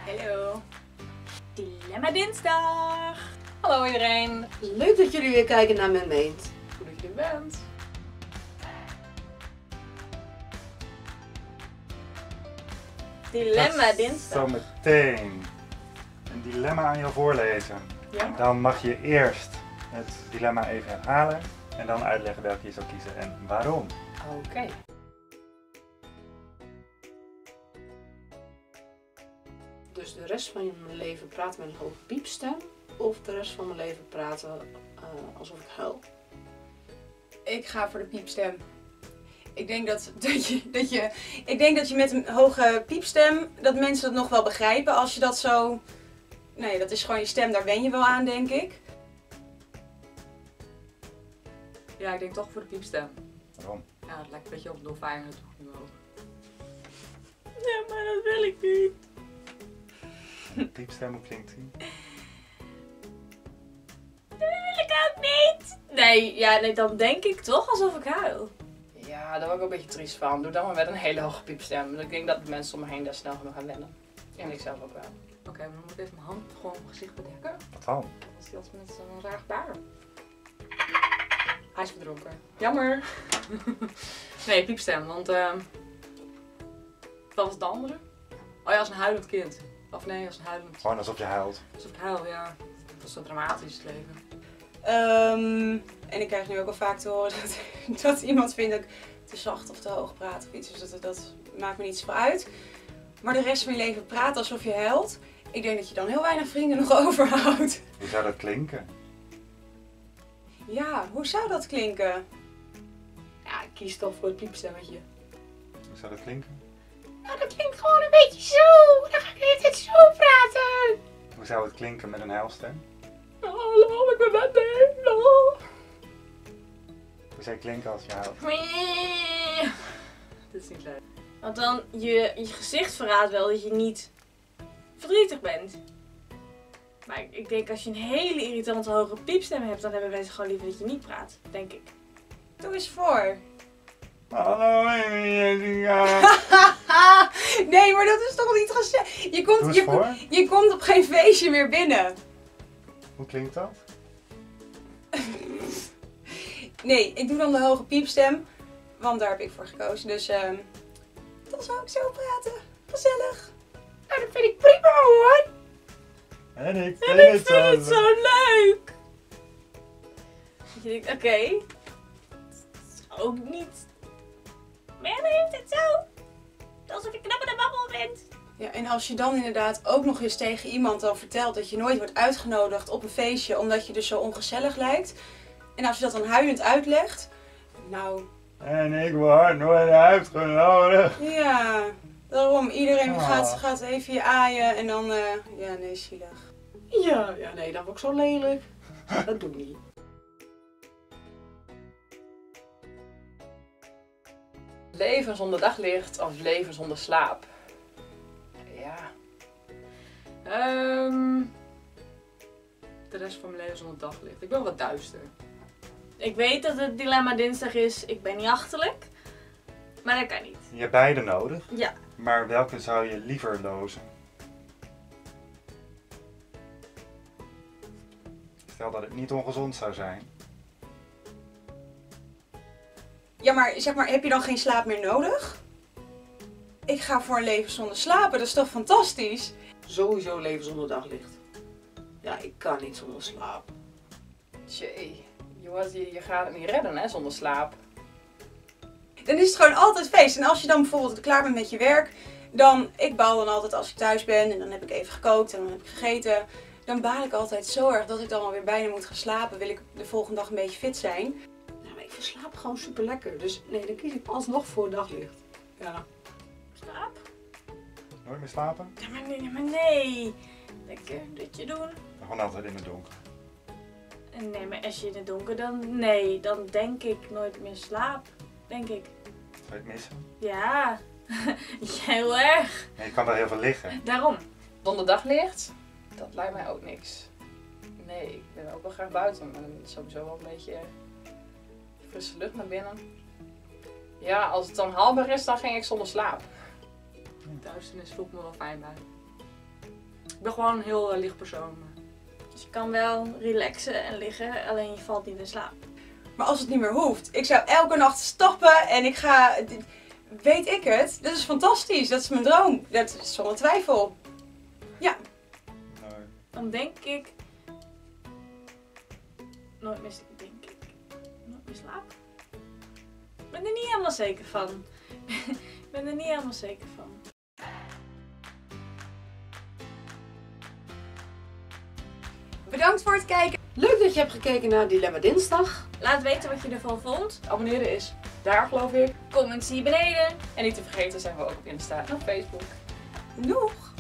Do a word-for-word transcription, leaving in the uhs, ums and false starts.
Hallo. Dilemma dinsdag. Hallo iedereen. Leuk dat jullie weer kijken naar mijn meent. Goed dat je er bent. Dilemma dinsdag. Zometeen een dilemma aan jou voorlezen. Ja. Dan mag je eerst het dilemma even herhalen en dan uitleggen welke je zou kiezen en waarom. Oké. Okay. Dus de rest van mijn leven praten met een hoge piepstem of de rest van mijn leven praten uh, alsof ik huil? Ik ga voor de piepstem. Ik denk dat, dat, je, dat, je, ik denk dat je met een hoge piepstem, dat mensen dat nog wel begrijpen als je dat zo... Nee, dat is gewoon je stem, daar wen je wel aan, denk ik. Ja, ik denk toch voor de piepstem. Waarom? Ja, het lijkt een beetje op een dolfijn natuurlijk. Ja, maar dat wil ik niet. Piepstem, hoe klinkt die? Dat wil ik ook niet. Nee, ja, nee, dan denk ik toch alsof ik huil. Ja, daar word ik ook een beetje triest van. Doe dan maar met een hele hoge piepstem. Ik denk dat de mensen om me heen daar snel gaan gaan wennen. En ik zelf ook wel. Oké, okay, maar dan moet ik even mijn hand gewoon mijn gezicht bedekken. Wat dan? Dat is hij altijd met zo'n raar gebaar. Hij is verdronken. Jammer. Nee, piepstem, want uh, wat was de andere? Oh ja, als een huilend kind. Of nee, als een huilend... Gewoon alsof je huilt. Alsof ik huil, ja. Dat is zo dramatisch, het leven. Um, en ik krijg nu ook al vaak te horen dat, dat iemand vindt dat ik te zacht of te hoog praat of iets. Dus dat, dat maakt me niet zoveel uit. Maar de rest van je leven praten alsof je huilt. Ik denk dat je dan heel weinig vrienden nog overhoudt. Hoe zou dat klinken? Ja, hoe zou dat klinken? Ja, ik kies toch voor het piepstemmetje. Hoe zou dat klinken? Nou, dat klinkt gewoon een beetje zo. Dan ga ik de hele tijd zo praten. Hoe zou het klinken met een huilstem? Hallo, ik ben Wendy. Hoe zou het klinken als je huilt? Dit is niet leuk. Want dan, je, je gezicht verraadt wel dat je niet verdrietig bent. Maar ik, ik denk als je een hele irritante hoge piepstem hebt, dan hebben mensen gewoon liever dat je niet praat, denk ik. Doe eens voor. Hallo, Jessica. Nee, maar dat is toch niet gezegd. Je Doe komt, eens je, voor. je komt op geen feestje meer binnen. Hoe klinkt dat? Nee, ik doe dan de hoge piepstem. Want daar heb ik voor gekozen. Dus um, dan zou ik zo praten. Gezellig. Nou, dat vind ik prima hoor. En ik En vind ik het vind zo het zo leuk! Dat je denkt, oké, okay, ook niet. Maar dan heeft het zo. Alsof je knap en babbel bent. Ja, en als je dan inderdaad ook nog eens tegen iemand dan vertelt dat je nooit wordt uitgenodigd op een feestje omdat je dus zo ongezellig lijkt. En als je dat dan huilend uitlegt, nou... En ik word nooit uitgenodigd. Ja, daarom. Iedereen Ah. gaat, gaat even je aaien en dan... Uh, ja, nee, zielig. Ja, ja, nee, dat word ik zo lelijk. Dat doe ik niet. Leven zonder daglicht of leven zonder slaap? Ja. Um, de rest van mijn leven zonder daglicht. Ik ben wat duister. Ik weet dat het dilemma dinsdag is, ik ben niet achterlijk. Maar dat kan niet. Je hebt beide nodig. Ja. Maar welke zou je liever lozen? Stel dat het niet ongezond zou zijn. Ja, maar zeg maar, heb je dan geen slaap meer nodig? Ik ga voor een leven zonder slapen, dat is toch fantastisch? Sowieso leven zonder daglicht. Ja, ik kan niet zonder slaap. Tjee, jongens, je, je gaat het niet redden hè, zonder slaap. Dan is het gewoon altijd feest. En als je dan bijvoorbeeld klaar bent met je werk, dan, ik baal dan altijd als ik thuis ben en dan heb ik even gekookt en dan heb ik gegeten. Dan baal ik altijd zo erg dat ik dan alweer bijna moet gaan slapen. Wil ik de volgende dag een beetje fit zijn. Nou, maar ik verslaap gewoon super lekker. Dus nee, dan kies ik alsnog voor daglicht. Ja. Slaap? Nooit meer slapen? Ja, maar nee, maar nee. Lekker een dutje doen. Gewoon altijd in het donker. En nee, maar als je in het donker dan, nee, dan denk ik nooit meer slaap. Denk ik. Zou je het missen? Ja, heel erg. En je kan daar heel veel liggen. Daarom. Zonder daglicht? Dat lijkt mij ook niks. Nee, ik ben ook wel graag buiten, maar dan is sowieso wel een beetje frisse lucht naar binnen. Ja, als het dan haalbaar is, dan ging ik zonder slaap. Duisternis voelt me wel fijn bij. ben gewoon een heel uh, licht persoon. Dus je kan wel relaxen en liggen, alleen je valt niet in slaap. Maar als het niet meer hoeft. Ik zou elke nacht stappen en ik ga... Weet ik het? Dat is fantastisch. Dat is mijn droom. Dat is zonder twijfel. Ja. Mooi. Dan denk ik... Nooit meer, denk ik... Nooit meer slapen? Ik ben er niet helemaal zeker van. Ik ben er niet helemaal zeker van. Bedankt voor het kijken. Leuk dat je hebt gekeken naar Dilemma Dinsdag. Laat weten wat je ervan vond. Abonneren is daar, geloof ik. Comments hier beneden. En niet te vergeten zijn we ook op Insta en op Facebook. Doeg!